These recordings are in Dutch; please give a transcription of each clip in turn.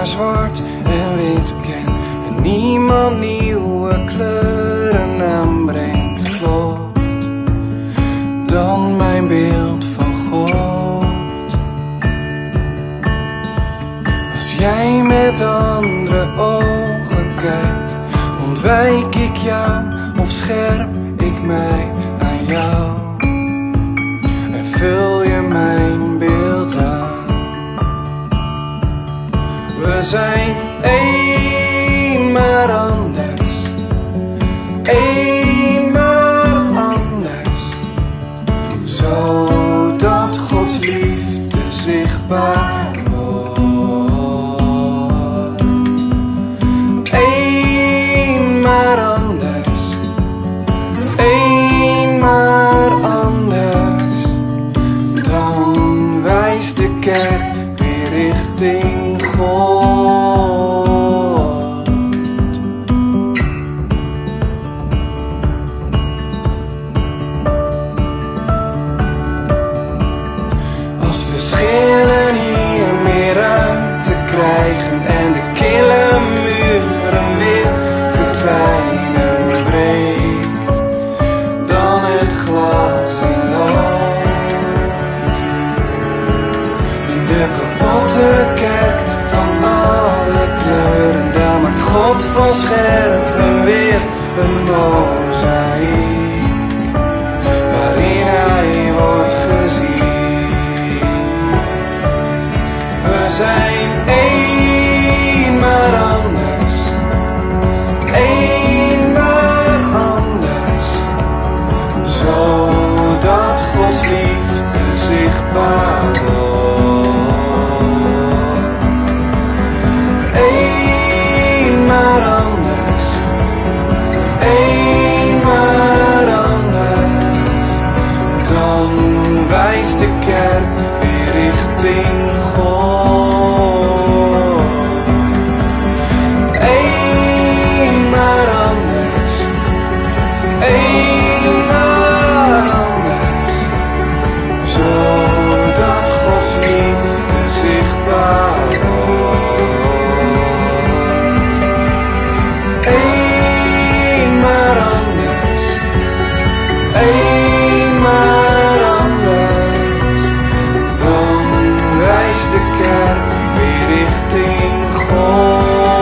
maar zwart en wit ken en niemand nieuwe kleuren aanbrengt, klopt dan mijn beeld van God. Als jij met andere ogen kijkt, ontwijk ik jou of scherp ik mij aan jou en vul je mijn beeld aan. We zijn één maar anders, één maar anders, zodat Gods liefde zichtbaar wordt. Één maar anders, één maar anders, dan wijst de kerk weer richting God. Als verschillen hier meer ruimte krijgen en de kille muren weer verdwijnen, breekt dan het glas in lood. In de kapotte kerk van alle kleuren, daar maakt God van scherven weer een mozaïek, waarin hij wordt gezien. We zijn één maar anders, één maar anders, zodat Gods liefde zichtbaar wordt. Één maar anders, één maar anders, dan wijst de kerk weer richting God. Één maar anders, één maar anders, zodat Gods liefde zichtbaar wordt. Één maar anders, één maar anders, dan wijst de kerk weer richting God.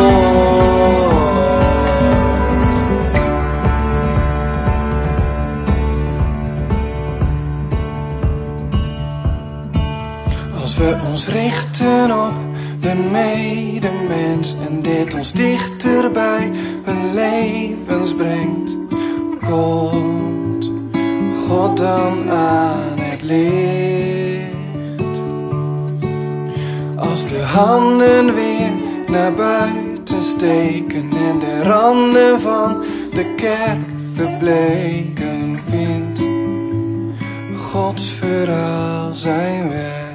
Als we ons richten op de medemens en dit ons dichter bij hun levens brengt, komt God dan aan het licht. Als de handen weer naar buiten steken en de randen van de kerk verbleken, vindt Gods verhaal zijn weg.